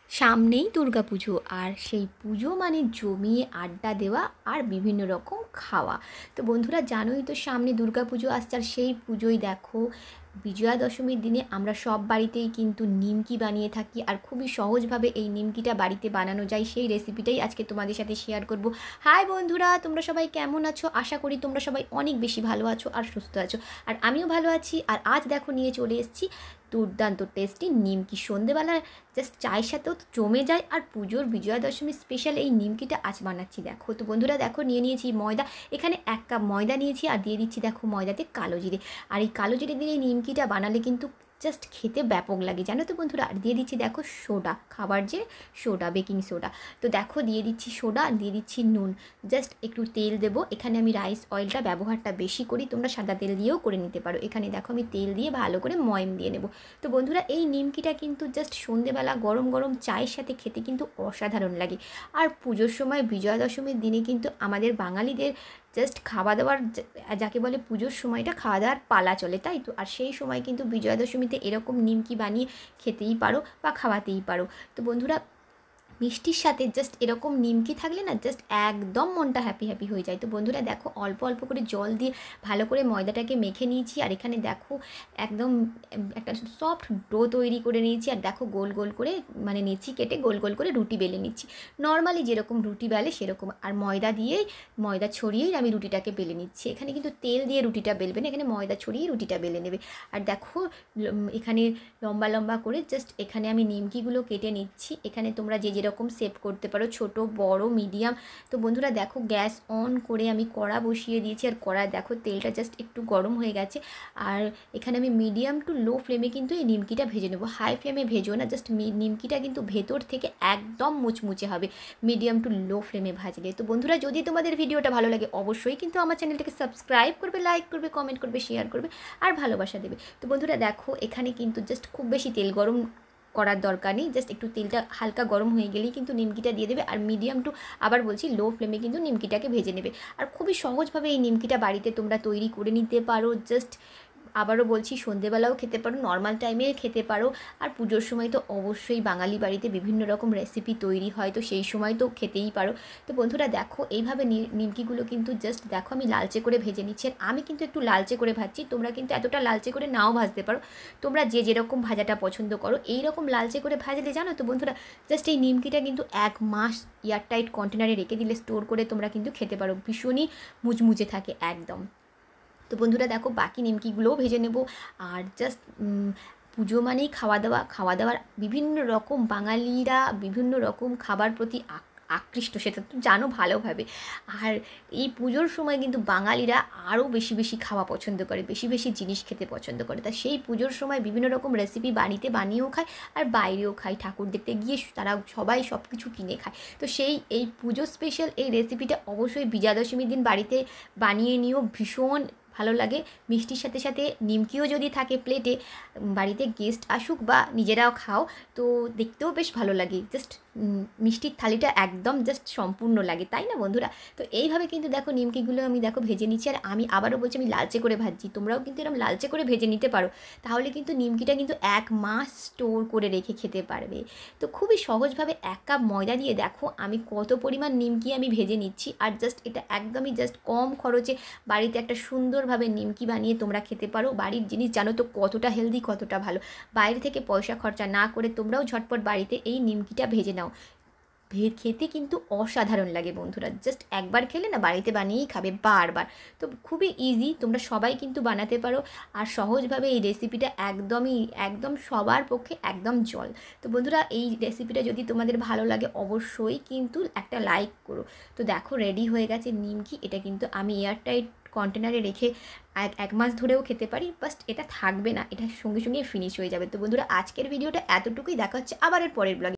সামনেই দুর্গাপুজো আর সেই পুজো মানে জমিয়ে আড্ডা দেওয়া আর বিভিন্ন রকম খাওয়া। তো বন্ধুরা জানোই তো সামনে দুর্গাপুজো আসছে, আর সেই পুজোয় দেখো বিজয়া দশমীর দিনে আমরা সব বাড়িতেই কিন্তু নিমকি বানিয়ে থাকি, আর খুবই সহজভাবে এই নিমকিটা বাড়িতে বানানো যায় সেই রেসিপিটাই আজকে তোমাদের সাথে শেয়ার করব। হাই বন্ধুরা, তোমরা সবাই কেমন আছো? আশা করি তোমরা সবাই অনেক বেশি ভালো আছো আর সুস্থ আছো, আর আমিও ভালো আছি। আর আজ দেখো নিয়ে চলে এসেছি দুর্দান্ত টেস্টি নিমকি। সন্ধেবেলা জাস্ট চায়ের সাথেও জমে যায়, আর পুজোর বিজয়া দশমীর স্পেশাল এই নিমকিটা আজ বানাচ্ছি। দেখো তো বন্ধুরা, দেখো নিয়ে নিয়েছি ময়দা, এখানে 1 কাপ ময়দা নিয়েছি, আর দিয়ে দিচ্ছি দেখো ময়দাতে কালো জিরে। আর এই কালো জিরে দিয়ে এই নিমকিটা বানালে কিন্তু জাস্ট খেতে ব্যাপক লাগে, জানো তো বন্ধুরা। আর দিয়ে দিচ্ছি দেখো সোডা, খাবার যে সোডা, বেকিং সোডা। তো দেখো দিয়ে দিচ্ছি সোডা, আর দিয়ে দিচ্ছি নুন। জাস্ট একটু তেল দেবো, এখানে আমি রাইস অয়েলটা ব্যবহারটা বেশি করি, তোমরা সাদা তেল দিয়েও করে নিতে পারো। এখানে দেখো আমি তেল দিয়ে ভালো করে ময়ম দিয়ে নেব। তো বন্ধুরা এই নিমকিটা কিন্তু জাস্ট সন্ধেবেলা গরম গরম চায়ের সাথে খেতে কিন্তু অসাধারণ লাগে। আর পুজোর সময় বিজয়া দশমীর দিনে কিন্তু আমাদের বাঙালিদের জাস্ট খাওয়া দাওয়ার, যাকে বলে পুজোর সময়টা খাওয়া দাওয়ার পালা চলে, তাই তো। আর সেই সময় কিন্তু বিজয়া দশমীতে এরকম নিমকি বানিয়ে খেতেই পারো বা খাওয়াতেই পারো। তো বন্ধুরা মিষ্টির সাথে জাস্ট এরকম নিমকি থাকলে না জাস্ট একদম মনটা হ্যাপি হ্যাপি হয়ে যায়। তো বন্ধুরা দেখো অল্প অল্প করে জল দিয়ে ভালো করে ময়দাটাকে মেখে নিয়েছি, আর এখানে দেখো একদম একটা সফট ডো তৈরি করে নিয়েছি। আর দেখো গোল গোল করে মানে নিচ্ছি, কেটে গোল গোল করে রুটি বেলে নিচ্ছি, নর্মালি যেরকম রুটি বেলে সেরকম। আর ময়দা ছড়িয়েই আমি রুটিটাকে বেলে নিচ্ছি। এখানে কিন্তু তেল দিয়ে রুটিটা বেলবে না, এখানে ময়দা ছড়িয়ে রুটিটা বেলে নেবে। আর দেখো এখানে লম্বা লম্বা করে জাস্ট এখানে আমি নিমকিগুলো কেটে নিচ্ছি। এখানে তোমরা যে যেরকম শেপ করতে পারো, ছোট বড় মিডিয়াম। তো বন্ধুরা দেখো গ্যাস অন করে আমি কড়া বসিয়ে দিয়েছি, আর কড়ায় দেখো তেলটা জাস্ট একটু গরম হয়ে গেছে। আর এখানে আমি মিডিয়াম টু লো ফ্লেমে কিন্তু এই নিমকিটা ভেজে নেবো, হাই ফ্লেমে ভেজো না। জাস্ট নিমকিটা কিন্তু ভেতর থেকে একদম মুচমুচে হবে মিডিয়াম টু লো ফ্লেমে ভাজলে। তো বন্ধুরা যদি তোমাদের ভিডিওটা ভালো লাগে অবশ্যই কিন্তু আমার চ্যানেলটাকে সাবস্ক্রাইব করবে, লাইক করবে, কমেন্ট করবে, শেয়ার করবে আর ভালোবাসা দেবে। তো বন্ধুরা দেখো এখানে কিন্তু জাস্ট খুব বেশি তেল গরম করার দরকার নেই, জাস্ট একটু তেলটা হালকা গরম হয়ে গেলেই কিন্তু নিমকিটা দিয়ে দেবে। আর মিডিয়াম টু, আবার বলছি, লো ফ্লেমে কিন্তু নিমকিটাকে ভেজে নেবে। আর খুবই সহজভাবে এই নিমকিটা বাড়িতে তোমরা তৈরি করে নিতে পারো। জাস্ট আবারও বলছি সন্ধেবেলাও খেতে পারো, নর্মাল টাইমে খেতে পারো। আর পুজোর সময় তো অবশ্যই বাঙালি বাড়িতে বিভিন্ন রকম রেসিপি তৈরি হয়, তো সেই সময় তো খেতেই পারো। তো বন্ধুরা দেখো এইভাবে নিমকিগুলো কিন্তু জাস্ট দেখো আমি লালচে করে ভেজে নিচ্ছি। আর আমি কিন্তু একটু লালচে করে ভাজছি, তোমরা কিন্তু এতটা লালচে করে নাও ভাজতে পারো, তোমরা যে যেরকম ভাজাটা পছন্দ করো। এই রকম লালচে করে ভাজলে জানো তো বন্ধুরা জাস্ট এই নিমকিটা কিন্তু 1 মাস এয়ারটাইট কন্টেনারে রেখে দিলে, স্টোর করে তোমরা কিন্তু খেতে পারো, ভীষণই মুচমুচে থাকে একদম। তো বন্ধুরা দেখো বাকি নিমকিগুলোও ভেজে নেব। আর জাস্ট পুজো মানেই খাওয়া দাওয়া, খাওয়া দাওয়ার বিভিন্ন রকম, বাঙালিরা বিভিন্ন রকম খাবার প্রতি আকৃষ্ট, সেটা তো জানো ভালোভাবে। আর এই পুজোর সময় কিন্তু বাঙালিরা আরও বেশি বেশি খাওয়া পছন্দ করে, বেশি বেশি জিনিস খেতে পছন্দ করে। তা সেই পুজোর সময় বিভিন্ন রকম রেসিপি বাড়িতে বানিয়েও খায়, আর বাইরেও খায়, ঠাকুর দেখতে গিয়ে তারা সবাই সব কিছু কিনে খায়। তো এই পুজো স্পেশাল এই রেসিপিটা অবশ্যই বিজয়া দশমীর দিন বাড়িতে বানিয়ে নিও, ভীষণ ভালো লাগে। মিষ্টির সাথে সাথে নিমকিও যদি থাকে প্লেটে, বাড়িতে গেস্ট আসুক বা নিজেরাও খাও, তো দেখতেও বেশ ভালো লাগে। জাস্ট মিষ্টির থালিটা একদম জাস্ট সম্পূর্ণ লাগে, তাই না বন্ধুরা? তো এইভাবে কিন্তু দেখো নিমকিগুলো আমি দেখো ভেজে নিচ্ছি। আর আমি আবারও বলছি আমি লালচে করে ভাজছি, তোমরাও কিন্তু এরকম লালচে করে ভেজে নিতে পারো, তাহলে কিন্তু নিমকিটা কিন্তু 1 মাস স্টোর করে রেখে খেতে পারবে। তো খুবই সহজভাবে 1 কাপ ময়দা দিয়ে দেখো আমি কত পরিমাণ নিমকি আমি ভেজে নিচ্ছি। আর জাস্ট এটা একদমই জাস্ট কম খরচে বাড়িতে একটা সুন্দরভাবে নিমকি বানিয়ে তোমরা খেতে পারো। বাড়ির জিনিস জানো তো কতটা হেলদি, কতটা ভালো। বাইরে থেকে পয়সা খরচা না করে তোমরাও ঝটপট বাড়িতে এই নিমকিটা ভেজে নাও, খেতে কিন্তু অসাধারণ লাগে বন্ধুরা। জাস্ট একবার খেলে না বাড়িতে বানিয়েই খাবে বারবার। তো খুবই ইজি, তোমরা সবাই কিন্তু বানাতে পারো। আর সহজভাবে এই রেসিপিটা একদম সবার পক্ষে একদম জল। তো বন্ধুরা এই রেসিপিটা যদি তোমাদের ভালো লাগে অবশ্যই কিন্তু একটা লাইক করো। তো দেখো রেডি হয়ে গেছে নিমকি, এটা কিন্তু আমি এয়ারটাইট কন্টেনারে রেখে 1 মাস ধরেও খেতে পারি, বাস্ট এটা থাকবে না, এটা সঙ্গে সঙ্গে ফিনিশ হয়ে যাবে। তো বন্ধুরা আজকের ভিডিওটা এতটুকুই, দেখা হচ্ছে আবার এর পরের ব্লগে।